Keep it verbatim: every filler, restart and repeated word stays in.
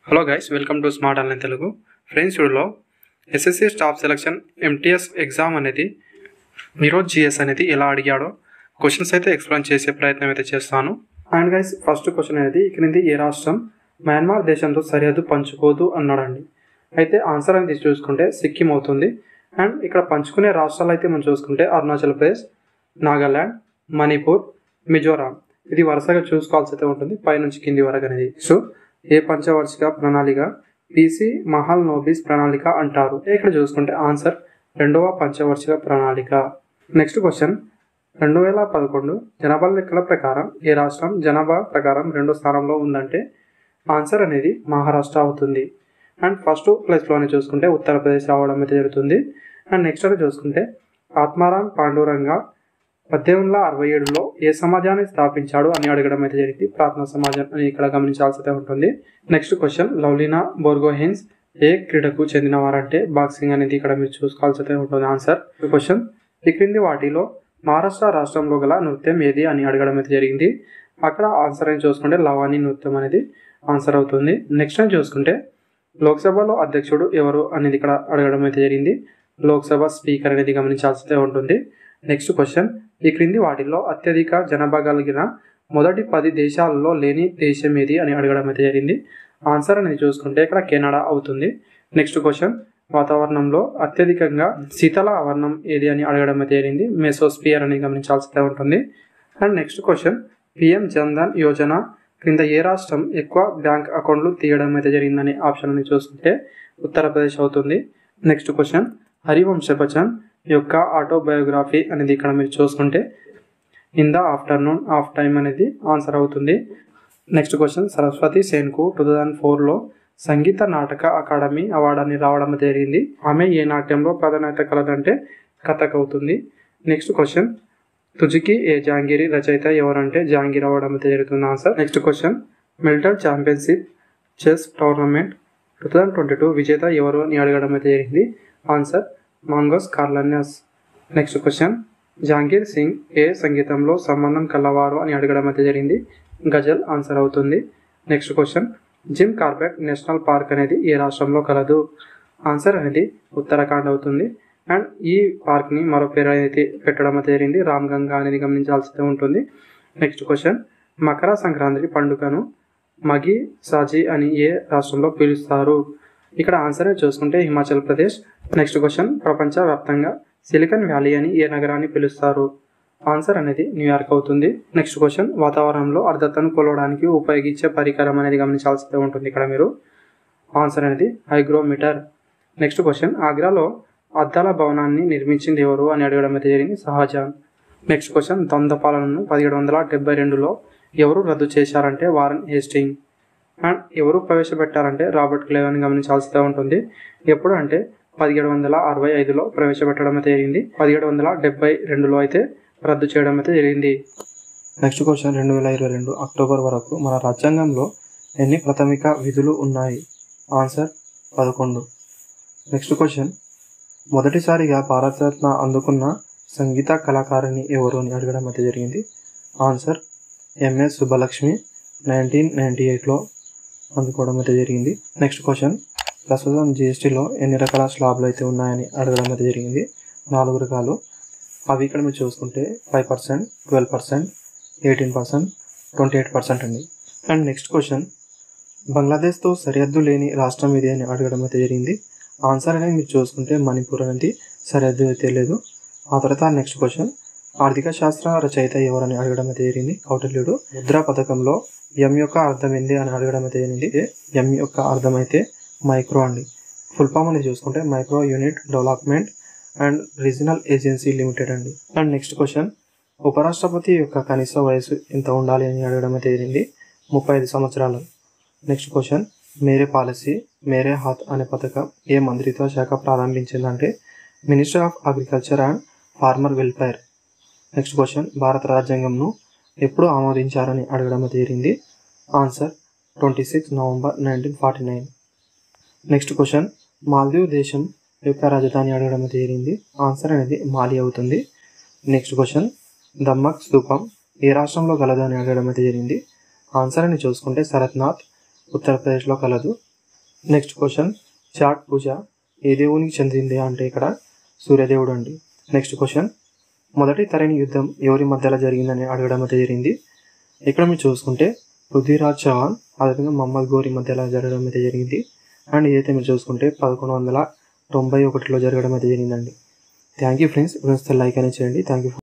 Hello guys, welcome to smart online Telugu. Friends, వీడియోలో SSC staff selection MTS exam అనేది ఈరోజు GS అనేది ఎలా అడిగాడో క్వశ్చన్స్ అయితే ఎక్స్ప్లెయిన్ చేసే ప్రయత్నం అయితే చేస్తాను. అండ్ గైస్, ఫస్ట్ క్వశ్చన్ అనేది క్రింది ఏ రాష్ట్రం మయన్మార్ దేశంతో సరిహద్దు పంచుకోదు అన్నాడండి. అయితే ఆన్సర్ అనేది చూసుకుంటే సిక్కిం అవుతుంది. అండ్ ఇక్కడ పంచుకునే రాష్ట్రాలు అయితే మనం చూసుకుంటే అరుణాచల్ ప్రదేశ్, నాగాల్యాండ్, మణిపూర్, మిజోరాం. ఇది వరుసగా చూసుకోవాల్సి అయితే ఉంటుంది పైనుంచి కింది వరకు అనేది. సో ఏ పంచవార్షిక ప్రణాళిక పీసీ మహల్ నోబిస్ ప్రణాళిక అంటారు. ఇక్కడ చూసుకుంటే ఆన్సర్ రెండవ పంచవార్షిక ప్రణాళిక. నెక్స్ట్ క్వశ్చన్, రెండు వేల పదకొండు జనాభా లెక్కల ప్రకారం ఏ రాష్ట్రం జనాభా ప్రకారం రెండో స్థానంలో ఉందంటే ఆన్సర్ అనేది మహారాష్ట్ర అవుతుంది. అండ్ ఫస్ట్ ప్లేస్లోనే చూసుకుంటే ఉత్తరప్రదేశ్ రావడం అయితే జరుగుతుంది. అండ్ నెక్స్ట్ అని చూసుకుంటే ఆత్మారాం పాండురంగ పద్దెనిమిది వందల అరవై ఏడులో ఏ సమాజాన్ని స్థాపించాడు అని అడగడం అయితే జరిగింది. ప్రార్థనా సమాజం అని ఇక్కడ గమనించాల్సి అయితే ఉంటుంది. నెక్స్ట్ క్వశ్చన్, లవ్లీనా బోర్గోహెన్స్ ఏ క్రీడకు చెందినవారంటే బాక్సింగ్ అనేది ఇక్కడ మీరు చూసుకోవాల్సి అయితే ఉంటుంది. ఆన్సర్ క్వశ్చన్, ఈ క్రింది వాటిలో మహారాష్ట్ర రాష్ట్రంలో గల నృత్యం ఏది అని అడగడం అయితే జరిగింది. అక్కడ ఆన్సర్ అని చూసుకుంటే లవానీ నృత్యం అనేది ఆన్సర్ అవుతుంది. నెక్స్ట్ అని చూసుకుంటే లోక్సభలో అధ్యక్షుడు ఎవరు అనేది ఇక్కడ అడగడం అయితే జరిగింది. లోక్సభ స్పీకర్ అనేది గమనించాల్సి ఉంటుంది. నెక్స్ట్ క్వశ్చన్, ఈ క్రింది వాటిల్లో అత్యధిక జనాభా కలిగిన మొదటి పది దేశాలలో లేని దేశం ఏది అని అడగడం అయితే జరిగింది. ఆన్సర్ అనేది చూసుకుంటే ఇక్కడ కెనడా అవుతుంది. నెక్స్ట్ క్వశ్చన్, వాతావరణంలో అత్యధికంగా శీతల ఆవరణం ఏది అని అడగడం అయితే జరిగింది. మెసోస్పియర్ అని గమనించాల్సి ఉంటుంది. And next question, PM Jan Dhan Yojana క్రింద ఏ రాష్ట్రం ఎక్కువ బ్యాంక్ అకౌంట్లు తీయడం అయితే జరిగిందని ఆప్షన్ అని చూసుకుంటే ఉత్తరప్రదేశ్ అవుతుంది. నెక్స్ట్ క్వశ్చన్, హరివంశ బచ్చన్ యొక్క ఆటోబయోగ్రఫీ అనేది ఇక్కడ మీరు చూసుకుంటే in the afternoon of time అనేది ఆన్సర్ అవుతుంది. నెక్స్ట్ క్వశ్చన్, సరస్వతి సేన్కు టూ థౌజండ్ ఫోర్లో సంగీత నాటక అకాడమీ అవార్డు రావడం జరిగింది. ఆమె ఏ నాట్యంలో ప్రాధాన్యత కలదంటే కథక్ అవుతుంది. నెక్స్ట్ క్వశ్చన్, తుజికి ఏ జాంగీరి రచయిత ఎవరంటే జాంగీర్ అవ్వడం అయితే జరుగుతుంది. Answer. Next question, military championship chess tournament two thousand twenty two విజేత ఎవరు అని అడగడం అయితే జరిగింది. Answer Magnus Carlsen. Next question, Jahangir Singh ఏ సంగీతంలో సంబంధం కలవారు అని అడగడం అయితే జరిగింది. గజల్ ఆన్సర్ అవుతుంది. Next question, Jim Corbett National Park అనేది ఏ రాష్ట్రంలో కలదు. ఆన్సర్ అనేది ఉత్తరాఖండ్ అవుతుంది. అండ్ ఈ పార్క్ని మరో పేరు అనేది పెట్టడం అయితే జరిగింది, రామ్ గంగా అనేది గమనించాల్సి ఉంటుంది. నెక్స్ట్ క్వశ్చన్, మకర సంక్రాంతి పండుగను మగి సాజీ అని ఏ రాష్ట్రంలో పిలుస్తారు. ఇక్కడ ఆన్సర్ చూసుకుంటే హిమాచల్ ప్రదేశ్. నెక్స్ట్ క్వశ్చన్, ప్రపంచవ్యాప్తంగా సిలికాన్ వ్యాలీ అని ఏ నగరాన్ని పిలుస్తారు. ఆన్సర్ అనేది న్యూయార్క్ అవుతుంది. నెక్స్ట్ క్వశ్చన్, వాతావరణంలో ఆర్ద్రతను కొలవడానికి ఉపయోగించే పరికరం అనేది గమనించాల్సి ఉంటుంది ఇక్కడ మీరు. ఆన్సర్ అనేది హైగ్రోమీటర్. నెక్స్ట్ క్వశ్చన్, ఆగ్రాలో అద్దాల భవనాన్ని నిర్మించింది ఎవరు అని అడగడం అయితే జరిగింది. షాజహాన్. నెక్స్ట్ క్వశ్చన్, ద్వంద్వ పాలనను పదిహేడు వందల డెబ్బై రెండులో ఎవరు రద్దు చేశారంటే వారన్ హేస్టింగ్. అండ్ ఎవరు ప్రవేశపెట్టారంటే రాబర్ట్ క్లైవ్ అని గమనించాల్సి ఉంటుంది. ఎప్పుడు అంటే పదిహేడు వందల అరవై ఐదులో ప్రవేశపెట్టడం అయితే జరిగింది. పదిహేడు వందల డెబ్బై రెండులో అయితే రద్దు చేయడం అయితే జరిగింది. నెక్స్ట్ క్వశ్చన్, రెండు వేల ఇరవై రెండు అక్టోబర్ వరకు మన రాజ్యాంగంలో ఎన్ని ప్రాథమిక విధులు ఉన్నాయి. ఆన్సర్ పదకొండు. నెక్స్ట్ క్వశ్చన్, మొదటిసారిగా భారతరత్న అందుకున్న సంగీత కళాకారిణి ఎవరు అని అడగడం అయితే జరిగింది. Answer MS Subbulakshmi nineteen ninety ఎయిట్లో అందుకోవడం అయితే జరిగింది. నెక్స్ట్ క్వశ్చన్, ప్రస్తుతం జిఎస్టీలో ఎన్ని రకాల స్లాబ్లు అయితే ఉన్నాయని అడగడం అయితే జరిగింది. నాలుగు రకాలు. అవి ఇక్కడ మీరు చూసుకుంటే five percent twelve percent eighteen percent twenty eight percent అండి. అండ్ నెక్స్ట్ క్వశ్చన్, బంగ్లాదేశ్తో సరిహద్దు లేని రాష్ట్రం ఇది అని అడగడం అయితే జరిగింది. ఆన్సర్ అనేది మీరు చూసుకుంటే మణిపూర్ అనేది సరిహద్దు అయితే లేదు. ఆ తర్వాత నెక్స్ట్ క్వశ్చన్, ఆర్థిక శాస్త్ర రచయిత ఎవరని అడగడం అయితే జరిగింది. కౌటిల్యుడు. ముద్రా పథకంలో ఎం యొక్క అర్థం ఏంది అని అడగడం అయితే జరిగింది. ఎం యొక్క అర్థం అయితే మైక్రో అండి. ఫుల్ ఫామ్ అనేది చూసుకుంటే micro unit development and regional agency limited అండి. అండ్ నెక్స్ట్ క్వశ్చన్, ఉపరాష్ట్రపతి యొక్క కనీస వయసు ఎంత ఉండాలి అని అడగడం అయితే జరిగింది. ముప్పై ఐదు సంవత్సరాలు. Next question, Mere policy Mere Haath అనే పథకం ఏ మంత్రిత్వ శాఖ ప్రారంభించిందంటే minister of agriculture and farmer welfare. Next question, భారత రాజ్యాంగంను ఎప్పుడు ఆమోదించారని అడగడం అయితే జరిగింది. Answer twenty six November nineteen forty nine. Next question, Maldive దేశం యొక్క రాజధాని అడగడం అయితే జరిగింది. ఆన్సర్ అనేది మాలి అవుతుంది. నెక్స్ట్ క్వశ్చన్, దమ్మక్ స్తూపం ఏ రాష్ట్రంలో గలదు అని అడగడం అయితే జరిగింది. ఆన్సర్ అని చూసుకుంటే సరత్నాథ్ ఉత్తరప్రదేశ్లో కలదు. నెక్స్ట్ క్వశ్చన్, చాట్ పూజ ఏ దేవునికి చెందింది అంటే ఇక్కడ సూర్యదేవుడు అండి. నెక్స్ట్ క్వశ్చన్, మొదటి తరైన యుద్ధం ఎవరి మధ్యలో జరిగిందని అడగడం అయితే జరిగింది. ఇక్కడ మీరు చూసుకుంటే పృథ్వీరాజ్ చౌహాన్ అదేవిధంగా మహమ్మద్ గోరి మధ్యలో జరగడం అయితే జరిగింది. అండ్ ఇదైతే మీరు చూసుకుంటే పదకొండు వందల తొంభై ఒకటిలో జరగడం అయితే జరిగిందండి. Thank you friends. Friends like అనేది చేయండి. Thank you.